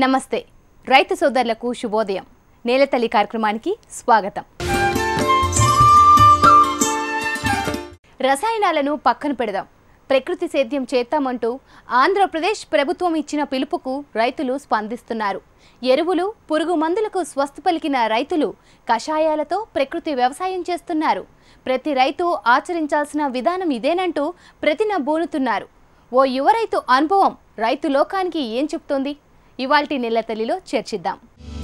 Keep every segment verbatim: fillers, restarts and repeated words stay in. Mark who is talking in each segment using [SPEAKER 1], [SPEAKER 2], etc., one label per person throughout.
[SPEAKER 1] నమస్తే రైతు సోదరులకు శుభోదయం నేలతల్లి కార్యక్రమానికి స్వాగతం। రసాయనాలను పక్కన పెడదాం, ప్రకృతి సేద్యం చేద్దామంటూ ఆంధ్రప్రదేశ్ ప్రభుత్వం ఇచ్చిన పిలుపుకు రైతులు స్పందిస్తున్నారు। ఎరువులు పురుగు మందులకు స్వస్తి పలికిన రైతులు కషాయాలతో ప్రకృతి వ్యవసాయం చేస్తున్నారు। ప్రతి రైతు ఆచరించాల్సిన విధానం ఇదేనంటూ ప్రతినబూనుతున్నారు। ఓ యువ రైతు అనుభవం రైతు లోకానికి ఏం చెప్తోంది? ఇవాల్టి నేలతల్లిలో చర్చిద్దాం।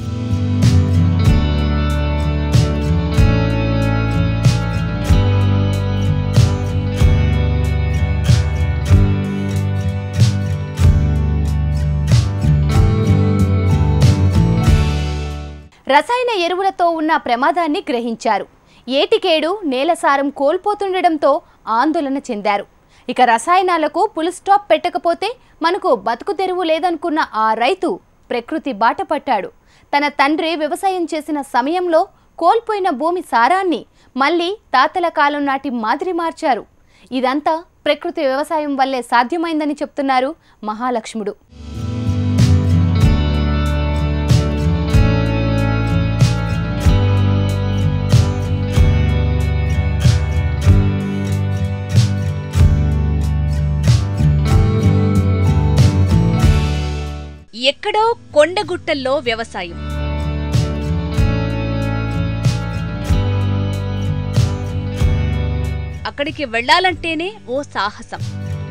[SPEAKER 1] రసాయన ఎరువులతో ఉన్న ప్రమాదాన్ని గ్రహించారు। ఏటికేడు నేల సారం కోల్పోతుండడంతో ఆందోళన చెందారు। ఇక రసాయనాలకు ఫుల్ స్టాప్ పెట్టకపోతే మనకు బతుకు తెరువు లేదనుకున్న ఆ రైతు ప్రకృతి బాట పట్టాడు। తన తండ్రి వ్యవసాయం చేసిన సమయంలో కోల్పోయిన భూమి సారాన్ని మళ్ళీ తాతల కాలం నాటి మాదిరి మార్చారు। ఇదంతా ప్రకృతి వ్యవసాయం వల్లే సాధ్యమైందని చెప్తున్నారు మహాలక్ష్ముడు।
[SPEAKER 2] ఎక్కడో కొండగుట్టల్లో వ్యవసాయం, అక్కడికి వెళ్లాలంటేనే ఓ సాహసం।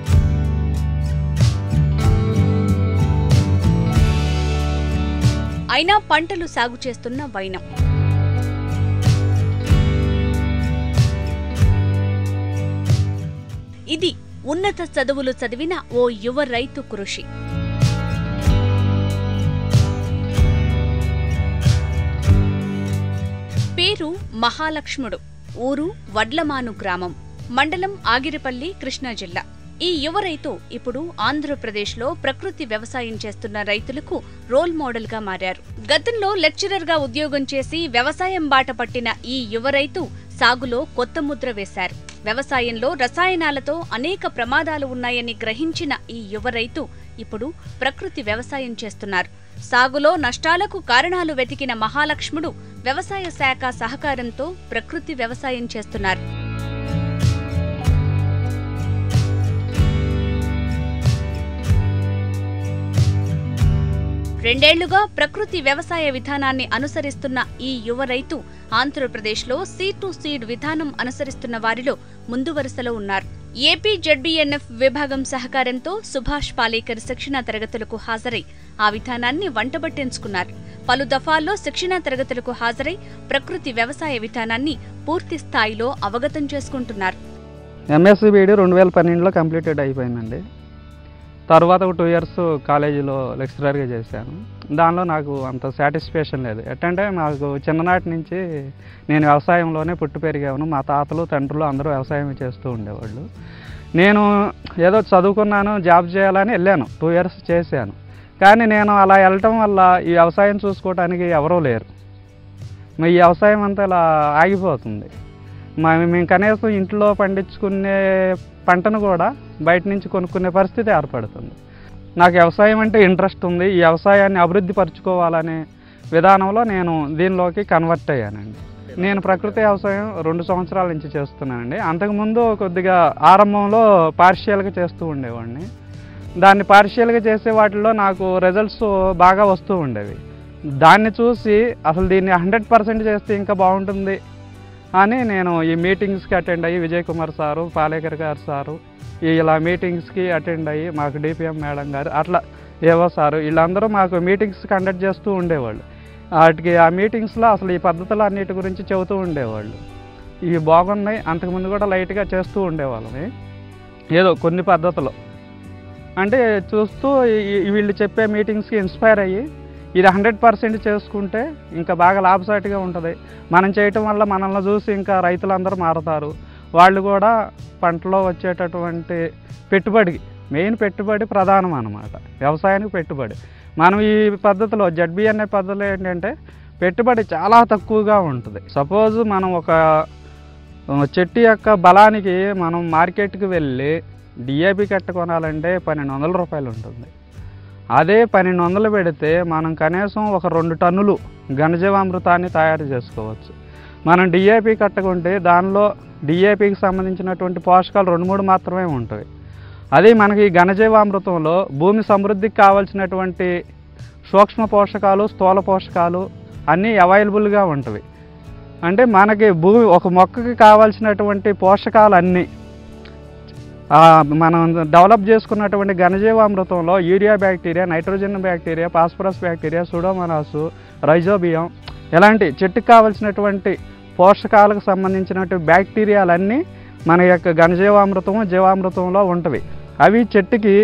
[SPEAKER 2] అయినా పంటలు సాగు చేస్తున్న వైనం। ఇది ఉన్నత చదువులు చదివిన ఓ యువ రైతు కృషి। పేరు మహాలక్ష్ముడు, ఊరు వడ్లమాను గ్రామం, మండలం ఆగిరిపల్లి, కృష్ణా జిల్లా। ఈ యువ రైతు ఇప్పుడు ఆంధ్రప్రదేశ్లో ప్రకృతి వ్యవసాయం చేస్తున్న రైతులకు రోల్ మోడల్ గా మారారు। గతంలో లెక్చరర్ గా ఉద్యోగం చేసి వ్యవసాయం బాట పట్టిన ఈ యువ రైతు సాగులో కొత్త ముద్ర వేశారు। వ్యవసాయంలో రసాయనాలతో అనేక ప్రమాదాలు ఉన్నాయని గ్రహించిన ఈ యువ రైతు ఇప్పుడు ప్రకృతి వ్యవసాయం చేస్తున్నారు। సాగులో నష్టాలకు కారణాలు వెతికిన మహాలక్ష్ముడు వ్యవసాయ శాఖ సహకారంతో ప్రకృతి వ్యవసాయం చేస్తున్నారు। రెండేళ్లుగా ప్రకృతి వ్యవసాయ విధానాన్ని అనుసరిస్తున్న ఈ యువ రైతు ఆంధ్రప్రదేశ్లో సీడ్ టు సీడ్ విధానం అనుసరిస్తున్న వారిలో ముందు వరుసలో ఉన్నారు। ఏపీ జెడ్బీఎన్ఎఫ్ విభాగం సహకారంతో సుభాష్ పాలేకర్ శిక్షణా తరగతులకు హాజరై ఆ విధానాన్ని వంటబట్టించుకున్నారు। పలు దఫాల్లో శిక్షణా తరగతులకు హాజరై ప్రకృతి వ్యవసాయ విధానాన్ని పూర్తి స్థాయిలో అవగతం చేసుకుంటున్నారు।
[SPEAKER 3] ఎంఎస్సీ బీఈడీ రెండు వేల పన్నెండులో కంప్లీటెడ్ అయిపోయిందండి। తర్వాత ఒక టూ ఇయర్స్ కాలేజీలో లెక్చరర్గా చేశాను। దానిలో నాకు అంత సాటిస్ఫాక్షన్ లేదు। ఎట్టంటే నాకు చిన్ననాటి నుంచి నేను వ్యవసాయంలోనే పుట్టి పెరిగాను। మా తాతలు తండ్రులు అందరూ వ్యవసాయం చేస్తూ ఉండేవాళ్ళు। నేను ఏదో చదువుకున్నాను, జాబ్ చేయాలని వెళ్ళాను, టూ ఇయర్స్ చేశాను। కానీ నేను అలా వెళ్ళటం వల్ల ఈ వ్యవసాయం చూసుకోవడానికి ఎవరూ లేరు। ఈ వ్యవసాయం అంతా ఇలా ఆగిపోతుంది। మా మేము కనీసం ఇంట్లో పండించుకునే పంటను కూడా బయట నుంచి కొనుక్కునే పరిస్థితి ఏర్పడుతుంది। నాకు వ్యవసాయం అంటే ఇంట్రెస్ట్ ఉంది। ఈ వ్యవసాయాన్ని అభివృద్ధి పరచుకోవాలనే విధానంలో నేను దీనిలోకి కన్వర్ట్ అయ్యానండి। నేను ప్రకృతి వ్యవసాయం రెండు సంవత్సరాల నుంచి చేస్తున్నానండి। అంతకుముందు కొద్దిగా ఆరంభంలో పార్షియల్గా చేస్తూ ఉండేవాడిని। దాన్ని పార్షియల్గా చేసే వాటిల్లో నాకు రిజల్ట్స్ బాగా వస్తూ ఉండేవి। దాన్ని చూసి అసలు దీన్ని హండ్రెడ్ పర్సెంట్ చేస్తే ఇంకా బాగుంటుంది అని నేను ఈ మీటింగ్స్కి అటెండ్ అయ్యి, విజయ్ కుమార్ సారు, పాలేకర్ గారు సారు ఇలా మీటింగ్స్కి అటెండ్ అయ్యి, మాకు డిపిఎం మేడం గారు అట్లా ఏవో సారు వీళ్ళందరూ మాకు మీటింగ్స్ కండక్ట్ చేస్తూ ఉండేవాళ్ళు। వాటికి ఆ మీటింగ్స్లో అసలు ఈ పద్ధతులు అన్నిటి గురించి చెబుతూ ఉండేవాళ్ళు। ఇవి బాగున్నాయి, అంతకుముందు కూడా లైట్గా చేస్తూ ఉండేవాళ్ళని ఏదో కొన్ని పద్ధతులు అంటే చూస్తూ వీళ్ళు చెప్పే మీటింగ్స్కి ఇన్స్పైర్ అయ్యి ఇది హండ్రెడ్ పర్సెంట్ చేసుకుంటే ఇంకా బాగా లాభసాటిగా ఉంటుంది। మనం చేయటం వల్ల మనల్ని చూసి ఇంకా రైతులందరూ మారుతారు। వాళ్ళు కూడా పంటలో వచ్చేటటువంటి పెట్టుబడికి మెయిన్ పెట్టుబడి ప్రధానం అన్నమాట, వ్యవసాయానికి పెట్టుబడి। మనం ఈ పద్ధతిలో జెడ్బీఎన్ఏ పద్ధతిలో ఏంటంటే పెట్టుబడి చాలా తక్కువగా ఉంటుంది। సపోజ్ మనం ఒక చెట్టు యొక్క బలానికి మనం మార్కెట్కి వెళ్ళి డిఏపి కట్ట కొనాలంటే పన్నెండు వందల రూపాయలు ఉంటుంది। అదే పన్నెండు వందలు పెడితే మనం కనీసం ఒక రెండు టన్నులు ఘనజీవామృతాన్ని తయారు చేసుకోవచ్చు. మనం డిఏపి కట్టుకుంటే దానిలో డిఏపికి సంబంధించినటువంటి పోషకాలు రెండు మూడు మాత్రమే ఉంటాయి. అదే మనకి ఘనజీవామృతంలో భూమి సమృద్ధికి కావాల్సినటువంటి సూక్ష్మ పోషకాలు, స్థూల పోషకాలు అన్నీ అవైలబుల్గా ఉంటవి. అంటే మనకి భూమి ఒక మొక్కకి కావాల్సినటువంటి పోషకాలు అన్నీ మనం డెవలప్ చేసుకున్నటువంటి ఘనజీవామృతంలో urea bacteria, nitrogen bacteria, phosphorus bacteria, pseudomonas, rhizobium ఇలాంటి చెట్టుకు కావాల్సినటువంటి పోషకాలకు సంబంధించినటువంటి బ్యాక్టీరియాలన్నీ మన యొక్క ఘనజీవామృతము జీవామృతంలో ఉంటవి. అవి చెట్టుకి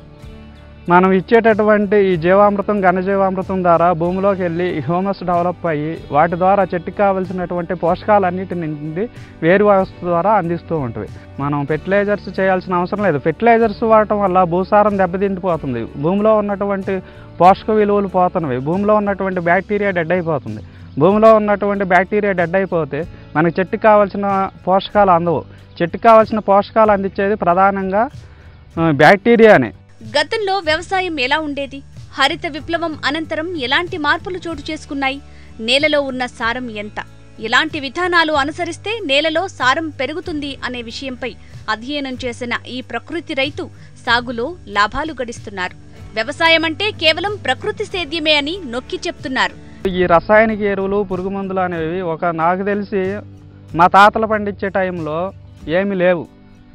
[SPEAKER 3] మనం ఇచ్చేటటువంటి ఈ జీవామృతం ఘనజీవామృతం ద్వారా భూమిలోకి వెళ్ళి హ్యూమస్ డెవలప్ అయ్యి వాటి ద్వారా చెట్టుకు కావాల్సినటువంటి పోషకాలన్నిటి నుండి వేరు వ్యవస్థ ద్వారా అందిస్తూ ఉంటుంది. మనం ఫెర్టిలైజర్స్ చేయాల్సిన అవసరం లేదు. ఫెర్టిలైజర్స్ వాడటం వల్ల భూసారం దెబ్బతింటిపోతుంది, భూమిలో ఉన్నటువంటి పోషక విలువలు పోతున్నవి, భూమిలో ఉన్నటువంటి బ్యాక్టీరియా డెడ్ అయిపోతుంది. భూమిలో ఉన్నటువంటి బ్యాక్టీరియా డెడ్ అయిపోతే మనకి చెట్టుకు కావాల్సిన పోషకాలు అందవు. చెట్టుకు కావాల్సిన పోషకాలు అందించేది ప్రధానంగా బ్యాక్టీరియానే.
[SPEAKER 2] గతంలో వ్యవసాయం ఎలా ఉండేది? హరిత విప్లవం అనంతరం ఎలాంటి మార్పులు చోటు చేసుకున్నాయి? నేలలో ఉన్న సారం ఎంత? ఎలాంటి విధానాలు అనుసరిస్తే నేలలో సారం పెరుగుతుంది అనే విషయంపై అధ్యయనం చేసిన ఈ ప్రకృతి రైతు సాగులో లాభాలు గడిస్తున్నారు. వ్యవసాయం అంటే కేవలం ప్రకృతి సేద్యమే అని నొక్కి చెప్తున్నారు.
[SPEAKER 3] ఈ రసాయనిక ఎరువులు, పురుగు మందులు అనేవి ఒక నాకు తెలిసి మా తాతలు పండించే టైంలో ఏమీ లేవు.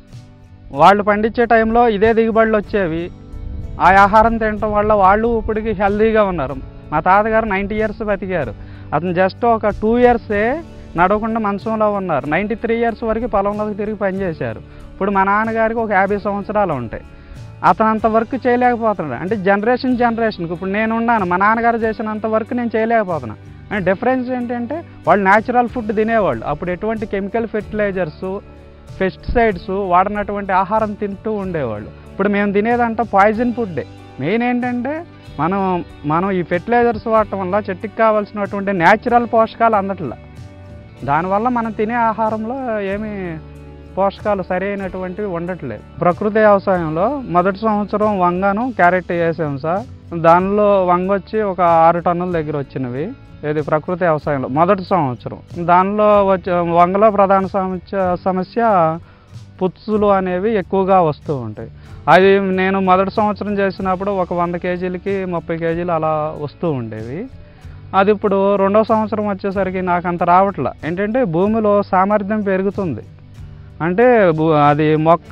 [SPEAKER 3] వాళ్ళు పండించే టైంలో ఇదే దిగుబడులు వచ్చేవి. ఆ ఆహారం తినటం వల్ల వాళ్ళు ఇప్పటికి హెల్తీగా ఉన్నారు. మా తాతగారు నైంటీ ఇయర్స్ బతికారు. అతను జస్ట్ ఒక టూ ఇయర్సే నడవకుండా మంచంలో ఉన్నారు. నైంటీ త్రీ ఇయర్స్ వరకు పొలంలోకి తిరిగి పనిచేశారు. ఇప్పుడు మా నాన్నగారికి ఒక యాభై సంవత్సరాలు ఉంటాయి. అతను అంత వర్క్ చేయలేకపోతున్నాడు. అంటే జనరేషన్ జనరేషన్కి ఇప్పుడు నేను ఉన్నాను, మా నాన్నగారు చేసినంత వర్క్ నేను చేయలేకపోతున్నాను. అండ్ డిఫరెన్స్ ఏంటంటే వాళ్ళు న్యాచురల్ ఫుడ్ తినేవాళ్ళు. అప్పుడు ఎటువంటి కెమికల్ ఫెర్టిలైజర్సు, పెస్టిసైడ్స్ వాడినటువంటి ఆహారం తింటూ ఉండేవాళ్ళు. ఇప్పుడు మేము తినేదంతా పాయిజన్ ఫుడ్డే. మెయిన్ ఏంటంటే మనం మనం ఈ ఫెర్టిలైజర్స్ వాడటం వల్ల చెట్టుకి కావాల్సినటువంటి న్యాచురల్ పోషకాలు అందట్లా. దానివల్ల మనం తినే ఆహారంలో ఏమీ పోషకాలు సరైనటువంటివి ఉండట్లేదు. ప్రకృతి వ్యవసాయంలో మొదటి సంవత్సరం వంగను క్యారెట్ వేసాం సార్. దానిలో వంగ వచ్చి ఒక ఆరు టన్నుల దగ్గర వచ్చినవి. ఇది ప్రకృతి వ్యవసాయంలో మొదటి సంవత్సరం. దానిలో వచ్చే వంగలో ప్రధాన సమస్య సమస్య పుచ్చులు అనేవి ఎక్కువగా వస్తూ ఉంటాయి. అది నేను మొదటి సంవత్సరం చేసినప్పుడు ఒక వంద కేజీలకి ముప్పై కేజీలు అలా వస్తూ ఉండేవి. అది ఇప్పుడు రెండో సంవత్సరం వచ్చేసరికి నాకు అంత రావట్లా. ఏంటంటే భూమిలో సామర్థ్యం పెరుగుతుంది. అంటే అది మొక్క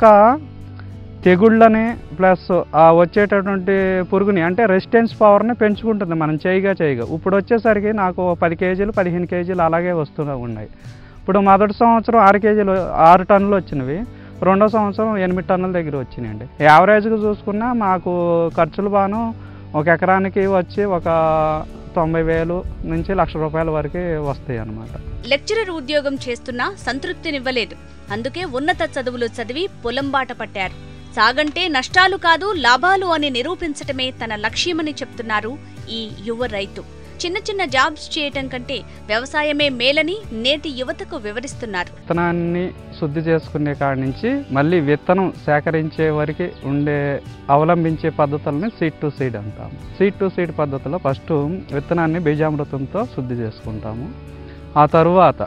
[SPEAKER 3] తెగుళ్ళని ప్లస్ వచ్చేటటువంటి పురుగుని అంటే రెసిస్టెన్స్ పవర్ని పెంచుకుంటుంది మనం చేయగా చేయగా. ఇప్పుడు వచ్చేసరికి నాకు పది కేజీలు పదిహేను కేజీలు అలాగే వస్తూ ఉన్నాయి. ఇప్పుడు మొదటి సంవత్సరం ఆరు కేజీలు ఆరు టన్నులు వచ్చినవి, రెండో సంవత్సరం ఎనిమిది టన్నుల దగ్గర వచ్చినాయండి. యావరేజ్గా చూసుకున్నా మాకు ఖర్చులు బాను ఒక ఎకరానికి వచ్చి ఒక తొంభై వేలు నుంచి లక్ష రూపాయల వరకు వస్తాయి అన్నమాట.
[SPEAKER 2] లెక్చరర్ ఉద్యోగం చేస్తున్నా సంతృప్తినివ్వలేదు. అందుకే ఉన్నత చదువులు చదివి పొలం బాట పట్టారు. సాగంటే నష్టాలు కాదు లాభాలు అని నిరూపించటమే తన లక్ష్యమని చెప్తున్నారు ఈ యువ రైతు. చిన్న చిన్న జాబ్స్ చేయటం కంటే వ్యవసాయమే మేలని నేటి యువతకు వివరిస్తున్నారు.
[SPEAKER 3] విత్తనాన్ని శుద్ధి చేసుకునే కాడి నుంచి మళ్ళీ విత్తనం సేకరించే వరకు ఉండే అవలంబించే పద్ధతులని సీడ్ టు సీడ్ అంటాము. సీడ్ టు సీడ్ పద్ధతిలో ఫస్ట్ విత్తనాన్ని బీజామృతంతో శుద్ధి చేసుకుంటాము. ఆ తరువాత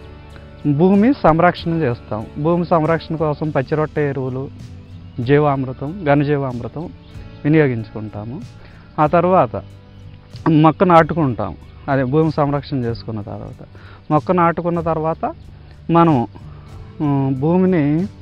[SPEAKER 3] భూమి సంరక్షణ చేస్తాం. భూమి సంరక్షణ కోసం పచ్చిరొట్ట ఎరువులు, జీవామృతం, ఘనజీవామృతం వినియోగించుకుంటాము. ఆ తర్వాత మొక్క నాటుకుంటాం. అదే భూమి సంరక్షణ చేసుకున్న తర్వాత మొక్క నాటుకున్న తర్వాత మనం భూమిని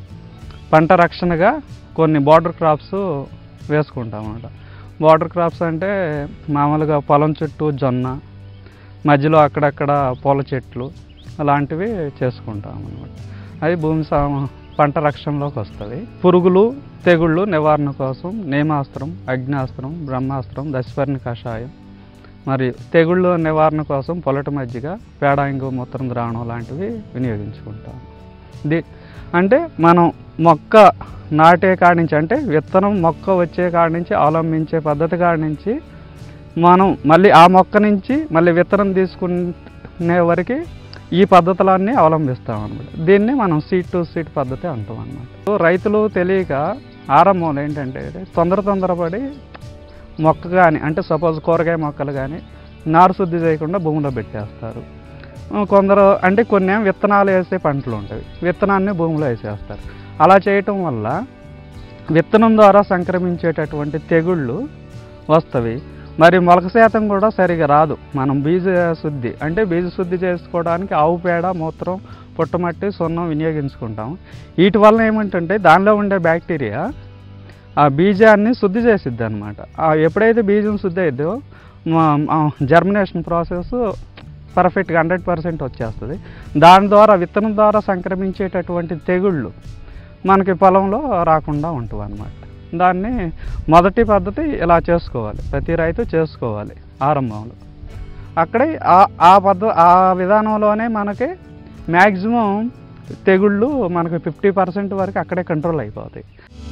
[SPEAKER 3] పంట రక్షణగా కొన్ని బార్డర్ క్రాప్స్ వేసుకుంటాం అన్నమాట. బార్డర్ క్రాప్స్ అంటే మామూలుగా పొలం చుట్టూ జొన్న, మధ్యలో అక్కడక్కడ పూల చెట్లు అలాంటివి చేసుకుంటాం అన్నమాట. అది భూమి పంట రక్షణలోకి వస్తుంది. పురుగులు తెగుళ్ళు నివారణ కోసం నేమాస్త్రం, అగ్నాస్త్రం, బ్రహ్మాస్త్రం, దశపర్ణి కషాయం మరియు తెగుళ్ళు నివారణ కోసం పొలట మజ్జిగ, పేడ, ఇంగు, మూత్రం ద్రావణం లాంటివి వినియోగించుకుంటాం. ది అంటే మనం మొక్క నాటే కాడి నుంచి అంటే విత్తనం మొక్క వచ్చే కాడి నుంచి అవలంబించే పద్ధతి కాడి నుంచి మనం మళ్ళీ ఆ మొక్క నుంచి మళ్ళీ విత్తనం తీసుకునే వరకు ఈ పద్ధతులన్నీ అవలంబిస్తాం అన్నమాట. దీన్ని మనం సీడ్ టు సీడ్ పద్ధతి అంటాం అన్నమాట. రైతులు తెలియక ఆరంభంలో ఏంటంటే తొందర తొందరపడి మొక్క కానీ అంటే సపోజ్ కూరగాయ మొక్కలు కానీ నారు శుద్ధి చేయకుండా భూమిలో పెట్టేస్తారు. కొందరు అంటే కొన్ని విత్తనాలు వేసే పంటలు ఉంటాయి, విత్తనాన్ని భూమిలో వేసేస్తారు. అలా చేయటం వల్ల విత్తనం ద్వారా సంక్రమించేటటువంటి తెగుళ్ళు వస్తవి. మరి మొలక శాతం కూడా సరిగా రాదు. మనం బీజ శుద్ధి అంటే బీజ శుద్ధి చేసుకోవడానికి ఆవు పేడ, మూత్రం, పుట్టమట్టి, సున్నం వినియోగించుకుంటాం. వీటి వల్ల ఏమంటే దానిలో ఉండే బ్యాక్టీరియా ఆ బీజాన్ని శుద్ధి చేసిద్ది అనమాట. ఎప్పుడైతే బీజం శుద్ధి అయిద్దో జర్మినేషన్ ప్రాసెస్ పర్ఫెక్ట్గా హండ్రెడ్ పర్సెంట్ వచ్చేస్తుంది. దాని ద్వారా విత్తనం ద్వారా సంక్రమించేటటువంటి తెగుళ్ళు మనకి పొలంలో రాకుండా ఉంటుంది అన్నమాట. దాన్ని మొదటి పద్ధతి ఇలా చేసుకోవాలి, ప్రతి రైతు చేసుకోవాలి ఆరంభంలో. అక్కడే ఆ పద్ధ ఆ విధానంలోనే మనకి మ్యాక్సిమం తెగుళ్ళు మనకి ఫిఫ్టీ పర్సెంట్ వరకు అక్కడే కంట్రోల్ అయిపోతాయి.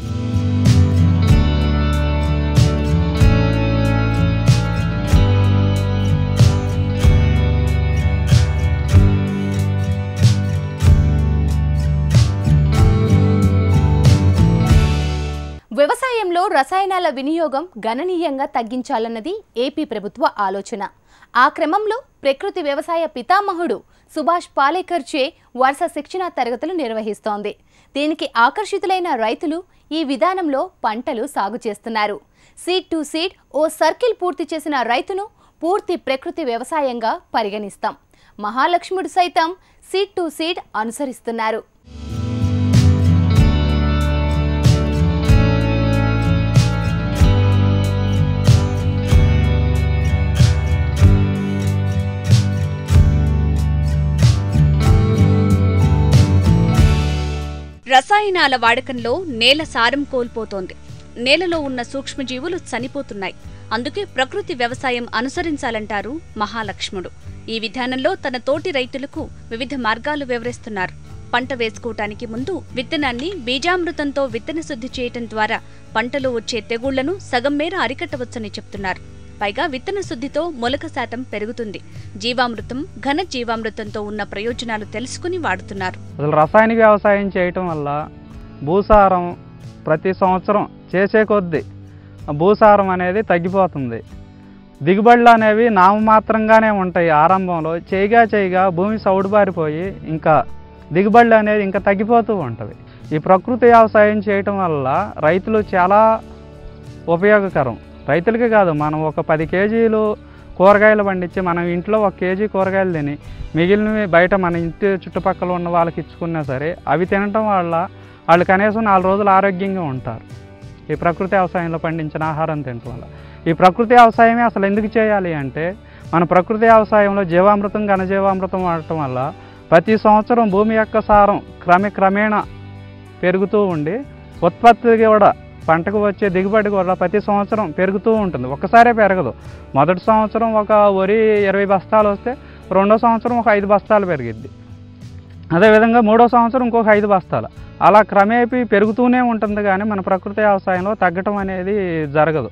[SPEAKER 1] వ్యవసాయంలో రసాయనాల వినియోగం గణనీయంగా తగ్గించాలన్నది ఏపీ ప్రభుత్వ ఆలోచన. ఆ క్రమంలో ప్రకృతి వ్యవసాయ పితామహుడు సుభాష్ పాలేకర్ చే వరుస శిక్షణా తరగతులు నిర్వహిస్తోంది. దీనికి ఆకర్షితులైన రైతులు ఈ విధానంలో పంటలు సాగు చేస్తున్నారు. సీడ్ టు సీడ్ ఓ సర్కిల్ పూర్తి చేసిన రైతును పూర్తి ప్రకృతి వ్యవసాయంగా పరిగణిస్తాం. మహాలక్ష్ముడు సైతం సీడ్ టు సీడ్ అనుసరిస్తున్నారు.
[SPEAKER 2] రసాయనాల వాడకంలో నేల సారం కోల్పోతోంది. నేలలో ఉన్న సూక్ష్మజీవులు చనిపోతున్నాయి. అందుకే ప్రకృతి వ్యవసాయం అనుసరించాలంటారు మహాలక్ష్ముడు. ఈ విధానంలో తన తోటి రైతులకు వివిధ మార్గాలు వివరిస్తున్నారు. పంట వేసుకోవటానికి ముందు విత్తనాన్ని బీజామృతంతో విత్తన శుద్ధి చేయటం ద్వారా పంటలో వచ్చే తెగుళ్లను సగం మేర అరికట్టవచ్చని చెప్తున్నారు. పైగా విత్తన శుద్ధితో మొలక శాతం పెరుగుతుంది. జీవామృతం, ఘన జీవామృతంతో ఉన్న ప్రయోజనాలు తెలుసుకుని వాడుతున్నారు.
[SPEAKER 3] అసలు రసాయనిక వ్యవసాయం చేయటం వల్ల భూసారం ప్రతి సంవత్సరం చేసే కొద్దీ భూసారం అనేది తగ్గిపోతుంది. దిగుబడులు అనేవి నామమాత్రంగానే ఉంటాయి. ఆరంభంలో చేయగా చేయగా భూమి సౌడుబారిపోయి ఇంకా దిగుబడులు అనేది ఇంకా తగ్గిపోతూ ఉంటుంది. ఈ ప్రకృతి వ్యవసాయం చేయటం వల్ల రైతులు చాలా ఉపయోగకరం. రైతులకి కాదు, మనం ఒక పది కేజీలు కూరగాయలు పండించి మనం ఇంట్లో ఒక కేజీ కూరగాయలు తిని మిగిలినవి బయట మన ఇంటి చుట్టుపక్కల ఉన్న వాళ్ళకి ఇచ్చుకున్నా సరే అవి తినటం వల్ల వాళ్ళు కనీసం నాలుగు రోజులు ఆరోగ్యంగా ఉంటారు. ఈ ప్రకృతి వ్యవసాయంలో పండించిన ఆహారం తినటం వల్ల. ఈ ప్రకృతి వ్యవసాయమే అసలు ఎందుకు చేయాలి అంటే, మన ప్రకృతి వ్యవసాయంలో జీవామృతం, ఘనజీవామృతం వాడటం వల్ల ప్రతి సంవత్సరం భూమి యొక్క సారం క్రమక్రమేణా పెరుగుతూ ఉండి ఉత్పత్తి కూడా పంటకు వచ్చే దిగుబడి కూడా ప్రతి సంవత్సరం పెరుగుతూ ఉంటుంది. ఒక్కసారే పెరగదు. మొదటి సంవత్సరం ఒక వరి ఇరవై బస్తాలు వస్తే రెండో సంవత్సరం ఒక ఐదు బస్తాలు పెరిగిద్ది. అదేవిధంగా మూడో సంవత్సరం ఇంకొక ఐదు బస్తాలు, అలా క్రమేపీ పెరుగుతూనే ఉంటుంది. కానీ మన ప్రకృతి వ్యవసాయంలో తగ్గటం అనేది జరగదు.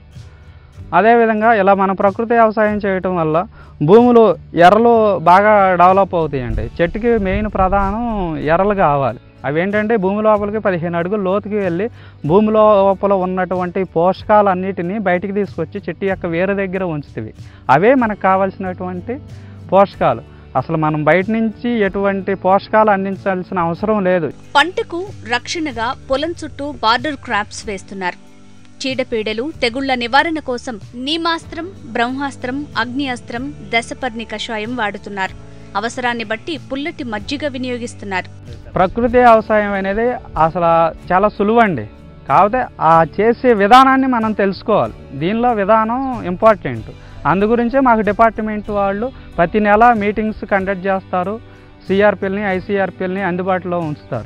[SPEAKER 3] అదేవిధంగా ఇలా మన ప్రకృతి వ్యవసాయం చేయటం వల్ల భూములు ఎర్రలు బాగా డెవలప్ అవుతాయండి. చెట్టుకి మెయిన్ ప్రధానం ఎర్రలు కావాలి. అవి ఏంటంటే భూమి లోపలికి పదిహేను అడుగులు లోతుకి వెళ్ళి భూమి లోపల ఉన్నటువంటి పోషకాలన్నిటినీ బయటికి తీసుకొచ్చి చెట్టు యొక్క వేరు దగ్గర ఉంచుతాయి. అవే మనకు కావాల్సినటువంటి పోషకాలు. అసలు మనం బయట నుంచి ఎటువంటి పోషకాలు అందించాల్సిన అవసరం లేదు.
[SPEAKER 2] పంటకు రక్షణగా పొలం చుట్టూ బార్డర్ క్రాప్స్ వేస్తున్నారు. చీడపీడలు, తెగుళ్ల నివారణ కోసం నీమాస్త్రం, బ్రహ్మాస్త్రం, అగ్ని అస్త్రం, దశపర్ణి కషాయం వాడుతున్నారు. అవసరాన్ని బట్టి పుల్లటి మజ్జిగ వినియోగిస్తున్నారు.
[SPEAKER 3] ప్రకృతి వ్యవసాయం అనేది అసలు చాలా సులువండి. కాకపోతే ఆ చేసే విధానాన్ని మనం తెలుసుకోవాలి. దీనిలో విధానం ఇంపార్టెంట్. అందుగురించే మాకు డిపార్ట్మెంట్ వాళ్ళు ప్రతి నెల మీటింగ్స్ కండక్ట్ చేస్తారు. సిఆర్పిఎల్ని, ఐసిఆర్పిఎల్ని అందుబాటులో ఉంచుతారు.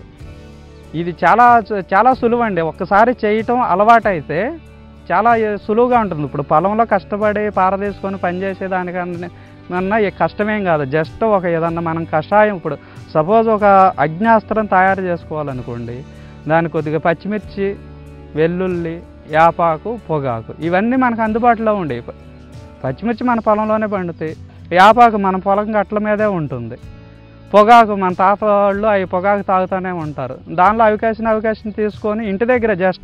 [SPEAKER 3] ఇది చాలా చాలా సులువండి. ఒక్కసారి చేయటం అలవాటైతే చాలా సులువుగా ఉంటుంది. ఇప్పుడు పొలంలో కష్టపడి పారదీసుకొని పనిచేసే దానికన్నా కష్టమేం కాదు. జస్ట్ ఒక ఏదన్నా మనం కషాయం, ఇప్పుడు సపోజ్ ఒక అగ్నాస్త్రం తయారు చేసుకోవాలనుకోండి, దాని కొద్దిగా పచ్చిమిర్చి, వెల్లుల్లి, యాపాకు, పొగాకు ఇవన్నీ మనకు అందుబాటులో ఉండేవి. పచ్చిమిర్చి మన పొలంలోనే పండుతాయి, యాపాకు మన పొలం గట్ల మీదే ఉంటుంది, పొగాకు మన తాత వాళ్ళు అవి పొగాకు తాగుతూనే ఉంటారు. దానిలో అవకాశం అవకాశం తీసుకొని ఇంటి దగ్గర జస్ట్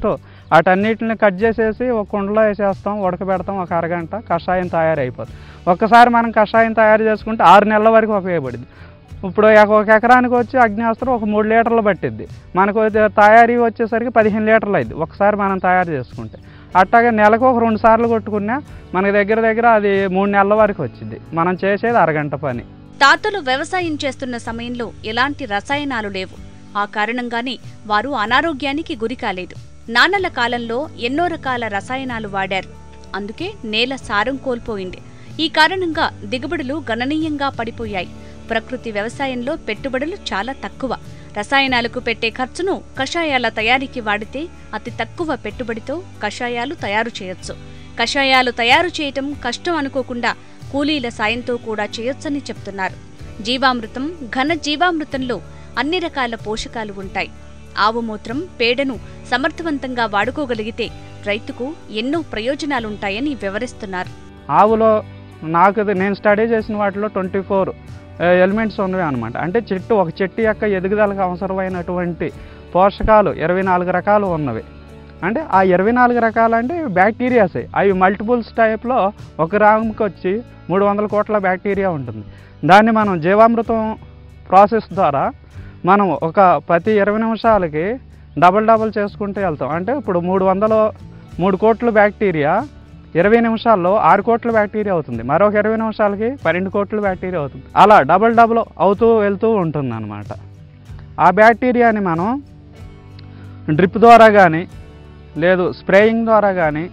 [SPEAKER 3] వాటన్నిటిని కట్ చేసేసి ఒక కుండలో వేసేస్తాం, ఉడకబెడతాం, ఒక అరగంట కషాయం తయారైపోతుంది. ఒక్కసారి మనం కషాయం తయారు చేసుకుంటే ఆరు నెలల వరకు ఉపయోగపడుద్ది. ఇప్పుడు ఒక ఎకరానికి వచ్చి అగ్నేస్త్రం ఒక మూడు లీటర్లు పట్టిద్ది, మనకు తయారీ వచ్చేసరికి పదిహేను లీటర్లు అయింది ఒకసారి మనం తయారు చేసుకుంటే. అట్లాగే నెలకు ఒక రెండు సార్లు కొట్టుకున్నా మనకి దగ్గర దగ్గర అది మూడు నెలల వరకు వచ్చింది. మనం చేసేది అరగంట పని.
[SPEAKER 2] తాతలు వ్యవసాయం చేస్తున్న సమయంలో ఎలాంటి రసాయనాలు లేవు. ఆ కారణంగానే వారు అనారోగ్యానికి గురి కాలేదు. నాన్నల కాలంలో ఎన్నో రకాల రసాయనాలు వాడారు. అందుకే నేల సారం కోల్పోయింది. ఈ కారణంగా దిగుబడులు గణనీయంగా పడిపోయాయి. ప్రకృతి వ్యవసాయంలో పెట్టుబడులు చాలా తక్కువ. రసాయనాలకు పెట్టే ఖర్చును కషాయాల తయారీకి వాడితే అతి తక్కువ పెట్టుబడితో కషాయాలు తయారు చేయొచ్చు. కషాయాలు తయారు చేయటం కష్టం అనుకోకుండా కూలీల సాయంతో కూడా చేయొచ్చని చెప్తున్నారు. జీవామృతం, ఘన జీవామృతంలో అన్ని రకాల పోషకాలు ఉంటాయి. ఆవు మూత్రం, పేడను సమర్థవంతంగా వాడుకోగలిగితే రైతుకు ఎన్నో ప్రయోజనాలుంటాయని వివరిస్తున్నారు.
[SPEAKER 3] ఆవులో నాకు నేను స్టడీ చేసిన వాటిలో ట్వంటీ ఫోర్ ఎలిమెంట్స్ ఉన్నవి అనమాట. అంటే చెట్టు ఒక చెట్టు యొక్క ఎదుగుదలకు అవసరమైనటువంటి పోషకాలు ఇరవై నాలుగు రకాలు ఉన్నవి. అంటే ఆ ఇరవై నాలుగు రకాలు అంటే బ్యాక్టీరియాసే. అవి మల్టిపుల్స్ టైప్లో ఒక గ్రాముకి వచ్చి మూడు వందల కోట్ల బ్యాక్టీరియా ఉంటుంది. దాన్ని మనం జీవామృతం ప్రాసెస్ ద్వారా మనం ఒక ప్రతి ఇరవై నిమిషాలకి డబల్ డబల్ చేసుకుంటూ వెళ్తాం. అంటే ఇప్పుడు మూడు వందల మూడు కోట్ల బ్యాక్టీరియా ఇరవై నిమిషాల్లో ఆరు కోట్ల బ్యాక్టీరియా అవుతుంది. మరొక ఇరవై నిమిషాలకి పన్నెండు కోట్ల బ్యాక్టీరియా అవుతుంది. అలా డబల్ డబల్ అవుతూ వెళ్తూ ఉంటుంది అన్నమాట. ఆ బ్యాక్టీరియాని మనం డ్రిప్ ద్వారా కానీ లేదు స్ప్రేయింగ్ ద్వారా కానీ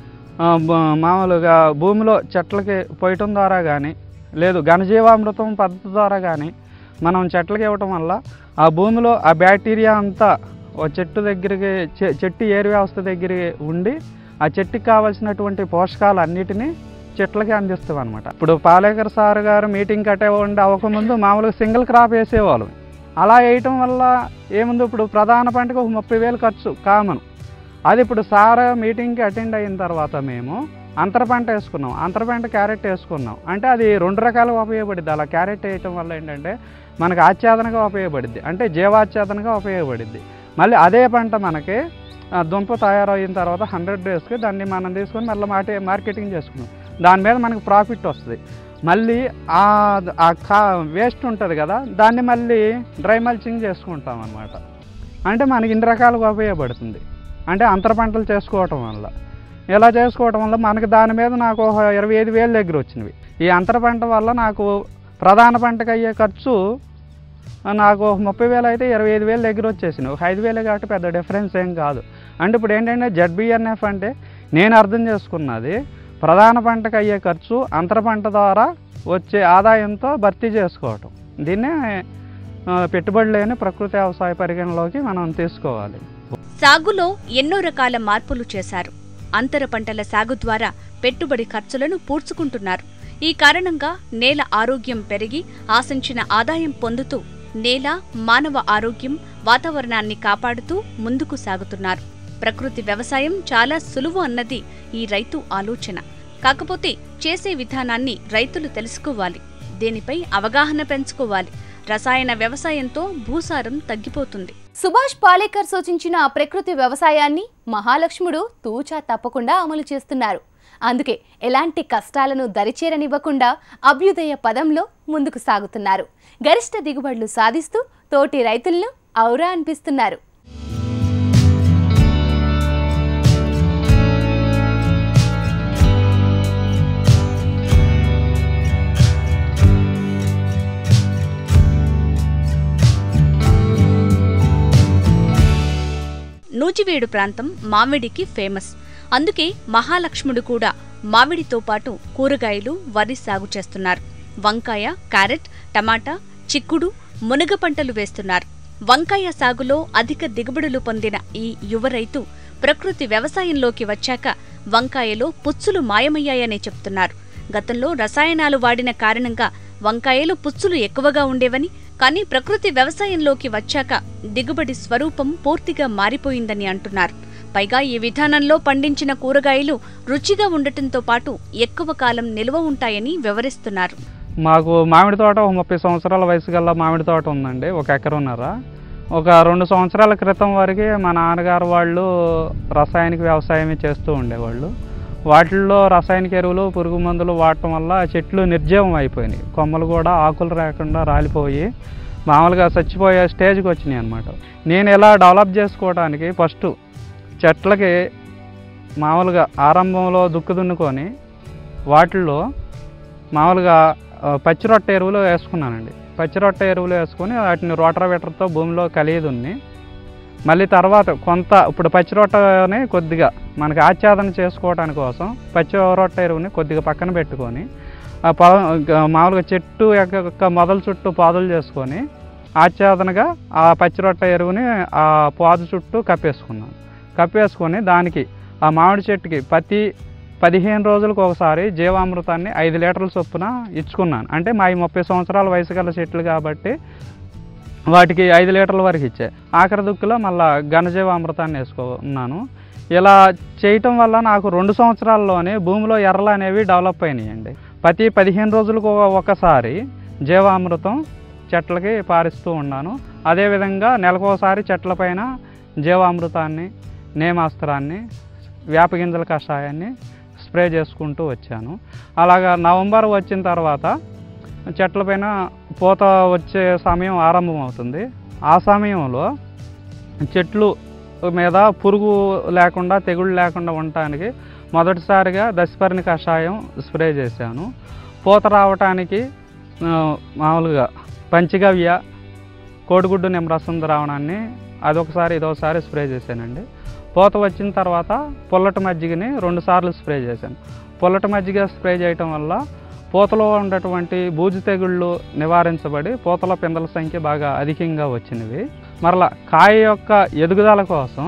[SPEAKER 3] మామూలుగా భూమిలో చెట్లకి పోయటం ద్వారా కానీ లేదు ఘనజీవామృతం పద్ధతి ద్వారా కానీ మనం చెట్లకి ఇవ్వటం వల్ల ఆ భూమిలో ఆ బ్యాక్టీరియా అంతా ఓ చెట్టు దగ్గరికి చెట్టు ఏరు వ్యవస్థ దగ్గరికి ఉండి ఆ చెట్టుకి కావాల్సినటువంటి పోషకాలు అన్నిటినీ చెట్లకి అందిస్తాం అనమాట. ఇప్పుడు పాలేకర్ సార్ గారు మీటింగ్ కట్టే ఉండి అవ్వకముందు మామూలుగా సింగిల్ క్రాప్ వేసేవాళ్ళం. అలా వేయటం వల్ల ఏముంది, ఇప్పుడు ప్రధాన పంటకు ఒక ముప్పై వేలు ఖర్చు కామన్. అది ఇప్పుడు సార్ మీటింగ్కి అటెండ్ అయిన తర్వాత మేము అంతర పంట వేసుకున్నాం. అంతర పంట క్యారెట్ వేసుకున్నాం. అంటే అది రెండు రకాలుగా ఉపయోగపడుద్ది. అలా క్యారెట్ వేయటం వల్ల ఏంటంటే మనకు ఆచ్ఛాదనగా ఉపయోగపడుద్ది, అంటే జీవాచ్ఛాదనగా ఉపయోగపడుద్ది. మళ్ళీ అదే పంట మనకి దుంప తయారైన తర్వాత హండ్రెడ్ డేస్కి దాన్ని మనం తీసుకొని మళ్ళీ మాటే మార్కెటింగ్ చేసుకున్నాం. దాని మీద మనకు ప్రాఫిట్ వస్తుంది. మళ్ళీ ఆ కా వేస్ట్ ఉంటుంది కదా, దాన్ని మళ్ళీ డ్రై మల్చింగ్ చేసుకుంటాం అన్నమాట. అంటే మనకి ఇన్ని రకాలుగా ఉపయోగపడుతుంది. అంటే అంతర పంటలు చేసుకోవటం వల్ల ఇలా చేసుకోవటం వల్ల మనకి దాని మీద నాకు ఒక ఇరవై ఐదు వేలు దగ్గర వచ్చినవి. ఈ అంతర పంట వల్ల నాకు ప్రధాన పంటకు అయ్యే ఖర్చు నాకు ఒక ముప్పై వేలు అయితే ఇరవై ఐదు వేలు దగ్గర వచ్చేసినాయి. ఒక ఐదు వేలు కాబట్టి పెద్ద డిఫరెన్స్ ఏం కాదు. అంటే ఇప్పుడు ఏంటంటే జెడ్బిఎన్ఎఫ్ అంటే నేను అర్థం చేసుకున్నది ప్రధాన పంటకు అయ్యే ఖర్చు అంతర పంట ద్వారా వచ్చే ఆదాయంతో భర్తీ చేసుకోవటం. దీన్నే పెట్టుబడి లేని ప్రకృతి వ్యవసాయ పరిగణలోకి మనం తీసుకోవాలి.
[SPEAKER 2] సాగులో ఎన్నో రకాల మార్పులు చేశారు. అంతర పంటల సాగు ద్వారా పెట్టుబడి ఖర్చులను పూడ్చుకుంటున్నారు. ఈ కారణంగా నేల ఆరోగ్యం పెరిగి ఆశించిన ఆదాయం పొందుతూ నేల, మానవ ఆరోగ్యం, వాతావరణాన్ని కాపాడుతూ ముందుకు సాగుతున్నారు. ప్రకృతి వ్యవసాయం చాలా సులువు అన్నది ఈ రైతు ఆలోచన. కాకపోతే చేసే విధానాన్ని రైతులు తెలుసుకోవాలి. దీనిపై అవగాహన పెంచుకోవాలి. రసాయన వ్యవసాయంతో భూసారం తగ్గిపోతుంది.
[SPEAKER 1] సుభాష్ పాలేకర్ సూచించిన ప్రకృతి వ్యవసాయాన్ని మహాలక్ష్ముడు తూచా తప్పకుండా అమలు చేస్తున్నారు. అందుకే ఎలాంటి కష్టాలను దరిచేరనివ్వకుండా అభ్యుదయ పదంలో ముందుకు సాగుతున్నారు. గరిష్ట దిగుబడులు సాధిస్తూ తోటి రైతులను ఔరా అనిపిస్తున్నారు.
[SPEAKER 2] నూజివీడు ప్రాంతం మామిడికి ఫేమస్. అందుకే మహాలక్ష్ముడు కూడా మామిడితో పాటు కూరగాయలు, వరి సాగు చేస్తున్నారు. వంకాయ, క్యారెట్, టమాటా, చిక్కుడు, మునగ పంటలు వేస్తున్నారు. వంకాయ సాగులో అధిక దిగుబడులు పొందిన ఈ యువ రైతు ప్రకృతి వ్యవసాయంలోకి వచ్చాక వంకాయలో పుచ్చులు మాయమయ్యాయని చెప్తున్నారు. గతంలో రసాయనాలు వాడిన కారణంగా వంకాయలు పుచ్చులు ఎక్కువగా ఉండేవని, కానీ ప్రకృతి వ్యవసాయంలోకి వచ్చాక దిగుబడి స్వరూపం పూర్తిగా మారిపోయిందని అంటున్నారు. పైగా ఈ విధానంలో పండించిన కూరగాయలు రుచిగా ఉండటంతో పాటు ఎక్కువ కాలం నిల్వ ఉంటాయని వివరిస్తున్నారు.
[SPEAKER 3] మాకు మామిడి తోట ఒక ముప్పై సంవత్సరాల వయసు గల మామిడి తోట ఉందండి, ఒక ఎకరున్నర. ఒక రెండు సంవత్సరాల క్రితం వరకు మా నాన్నగారు వాళ్ళు రసాయనిక వ్యవసాయమే చేస్తూ ఉండేవాళ్ళు. వాటిల్లో రసాయనిక ఎరువులు పురుగు మందులు వాడటం వల్ల చెట్లు నిర్జీవం అయిపోయినాయి. కొమ్మలు కూడా ఆకులు రాకుండా రాలిపోయి మామూలుగా చచ్చిపోయే స్టేజ్కి వచ్చినాయి అన్నమాట. నేను ఇలా డెవలప్ చేసుకోవడానికి ఫస్ట్ చెట్లకి మామూలుగా ఆరంభంలో దుక్కు దున్నుకొని వాటిల్లో మామూలుగా పచ్చి రొట్టె ఎరువులు వేసుకున్నానండి. పచ్చి రొట్టె ఎరువులు వేసుకొని వాటిని రోటరవేటర్తో భూమిలో కలియదున్ని మళ్ళీ తర్వాత కొంత ఇప్పుడు పచ్చి రొట్టెని కొద్దిగా మనకి ఆచ్ఛాదన చేసుకోవడానికి కోసం పచ్చి రొట్టె ఎరువుని కొద్దిగా పక్కన పెట్టుకొని ఆ పొ మామూలుగా చెట్టు యొక్క మొదల చుట్టూ పాదులు చేసుకొని ఆచ్ఛాదనగా ఆ పచ్చి రొట్టె ఎరువుని ఆ పాదు చుట్టూ కప్పేసుకున్నాను. కప్పేసుకొని దానికి ఆ మామిడి చెట్టుకి ప్రతి పదిహేను రోజులకు ఒకసారి జీవామృతాన్ని ఐదు లీటర్ల చొప్పున ఇచ్చుకున్నాను. అంటే మా ముప్పై సంవత్సరాల వయసు గల చెట్లు కాబట్టి వాటికి ఐదు లీటర్ల వరకు ఇచ్చే. ఆఖరి దుక్కులో మళ్ళీ ఘనజీవామృతాన్ని వేసుకున్నాను. ఇలా చేయటం వల్ల నాకు రెండు సంవత్సరాల్లోనే భూమిలో ఎర్రలు అనేవి డెవలప్ అయినాయండి. ప్రతి పదిహేను రోజులకు ఒకసారి జీవామృతం చెట్లకి పారిస్తూ ఉన్నాను. అదేవిధంగా నెలకోసారి చెట్లపైన జీవామృతాన్ని, నేమాస్త్రాన్ని, వేపగింజల కషాయాన్ని స్ప్రే చేసుకుంటూ వచ్చాను. అలాగా నవంబర్ వచ్చిన తర్వాత చెట్లపైన పూత వచ్చే సమయం ఆరంభం అవుతుంది. ఆ సమయంలో చెట్లు మీద పురుగు లేకుండా తెగుళ్ళు లేకుండా ఉండటానికి మొదటిసారిగా దశపర్ణి కషాయం స్ప్రే చేశాను. పూత రావటానికి మామూలుగా పంచగవ్య, కోడిగుడ్డు నిమ్మరసం ద్రావణాన్ని అదొకసారి ఇదొకసారి స్ప్రే చేశానండి. పూత వచ్చిన తర్వాత పుల్లటి మజ్జిగని రెండు సార్లు స్ప్రే చేశాను. పుల్లటి మజ్జిగ స్ప్రే చేయటం వల్ల పూతలో ఉన్నటువంటి బూజు తెగుళ్ళు నివారించబడి పూతల పిందల సంఖ్య బాగా అధికంగా వచ్చినవి. మరలా కాయ యొక్క ఎదుగుదల కోసం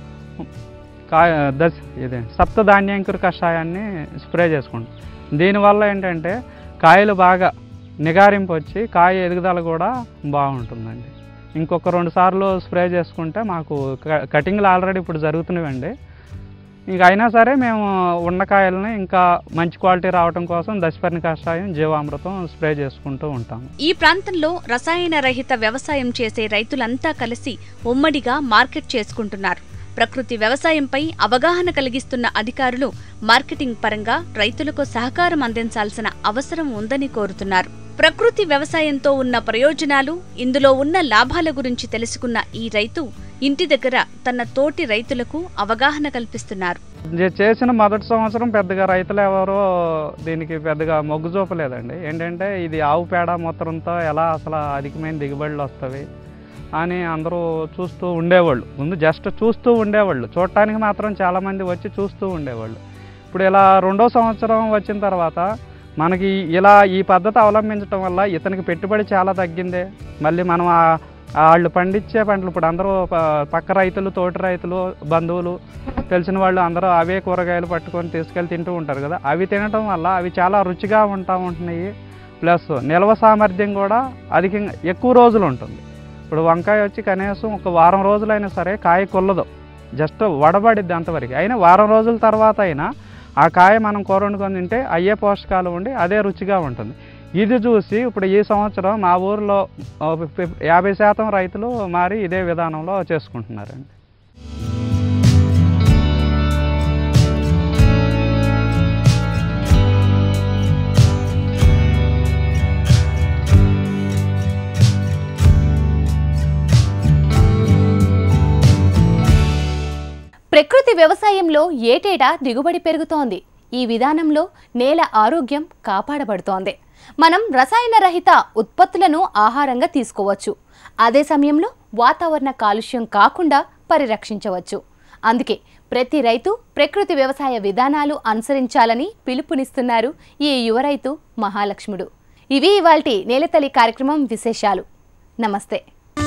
[SPEAKER 3] కాయ దశ ఇది సప్తధాన్యాంకుర కషాయాన్ని స్ప్రే చేసుకుంటాం. దీనివల్ల ఏంటంటే కాయలు బాగా నిగారింపు వచ్చి కాయ ఎదుగుదల కూడా బాగుంటుందండి. ఇంకొక రెండు సార్లు స్ప్రే చేసుకుంటే మాకు కటింగ్లు ఆల్రెడీ ఇప్పుడు జరుగుతున్నవండి. ఇంక అయినా సరే మేము ఉన్నకాయలని ఇంకా మంచి క్వాలిటీ రావడం కోసం దశపర్ణి కషాయం, జీవామృతం స్ప్రే చేసుకుంటూ ఉంటాము.
[SPEAKER 2] ఈ ప్రాంతంలో రసాయన రహిత వ్యవసాయం చేసే రైతులంతా కలిసి ఉమ్మడిగా మార్కెట్ చేసుకుంటున్నారు. ప్రకృతి వ్యవసాయంపై అవగాహన కలిగిస్తున్న అధికారులు మార్కెటింగ్ పరంగా రైతులకు సహకారం అందించాల్సిన అవసరం ఉందని కోరుతున్నారు. ప్రకృతి వ్యవసాయంతో ఉన్న ప్రయోజనాలు, ఇందులో ఉన్న లాభాల గురించి తెలుసుకున్న ఈ రైతు ఇంటి దగ్గర తన తోటి రైతులకు అవగాహన కల్పిస్తున్నారు.
[SPEAKER 3] చేసిన మొదటి సంవత్సరం పెద్దగా రైతులు ఎవరో దీనికి పెద్దగా మొగ్గు చూపలేదండి. ఏంటంటే ఇది ఆవు పేడ మూత్రంతో ఎలా అసలు అధికమైన దిగుబడులు వస్తాయి అని అందరూ చూస్తూ ఉండేవాళ్ళు. ముందు జస్ట్ చూస్తూ ఉండేవాళ్ళు, చూడటానికి మాత్రం చాలామంది వచ్చి చూస్తూ ఉండేవాళ్ళు. ఇప్పుడు ఇలా రెండో సంవత్సరం వచ్చిన తర్వాత మనకి ఇలా ఈ పద్ధతి అవలంబించడం వల్ల ఇతనికి పెట్టుబడి చాలా తగ్గిందే. మళ్ళీ మనం వాళ్ళు పండించే పంటలు ఇప్పుడు అందరూ పక్క రైతులు, తోటి రైతులు, బంధువులు, తెలిసిన వాళ్ళు అందరూ అవే కూరగాయలు పట్టుకొని తీసుకెళ్ళి తింటూ ఉంటారు కదా. అవి తినటం వల్ల అవి చాలా రుచిగా ఉంటా ఉంటున్నాయి. ప్లస్ నిల్వ సామర్థ్యం కూడా అధికంగా ఎక్కువ రోజులు ఉంటుంది. ఇప్పుడు వంకాయ వచ్చి కనీసం ఒక వారం రోజులైనా సరే కాయ కొల్లదు, జస్ట్ వడబడిద్ది అంతవరకు. అయినా వారం రోజుల తర్వాత అయినా ఆ కాయ మనం కూర వండుకొని తింటే అయ్యే పోషకాలు ఉండి అదే రుచిగా ఉంటుంది. ఇది చూసి ఇప్పుడు ఈ సంవత్సరం మా ఊరిలో యాభై శాతం రైతులు మారి ఇదే విధానంలో చేసుకుంటున్నారండి.
[SPEAKER 1] ప్రకృతి వ్యవసాయంలో ఏటేటా దిగుబడి పెరుగుతోంది. ఈ విధానంలో నేల ఆరోగ్యం కాపాడబడుతోంది. మనం రసాయన రహిత ఉత్పత్తులను ఆహారంగా తీసుకోవచ్చు. అదే సమయంలో వాతావరణ కాలుష్యం కాకుండా పరిరక్షించవచ్చు. అందుకే ప్రతి రైతు ప్రకృతి వ్యవసాయ విధానాలు అనుసరించాలని పిలుపునిస్తున్నారు ఈ యువ రైతు మహాలక్ష్ముడు. ఇవి ఇవాల్టి నేలతల్లి కార్యక్రమం విశేషాలు. నమస్తే.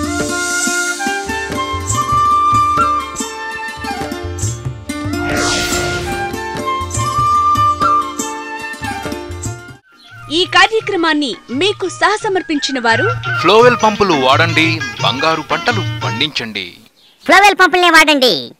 [SPEAKER 2] ఈ కార్యక్రమాన్ని మీకు సహసమర్పించిన వారు
[SPEAKER 4] ఫ్లోవెల్ పంపులు వాడండి, బంగారు పంటలు పండించండి.
[SPEAKER 5] ఫ్లోవెల్ పంపుల్ని వాడండి.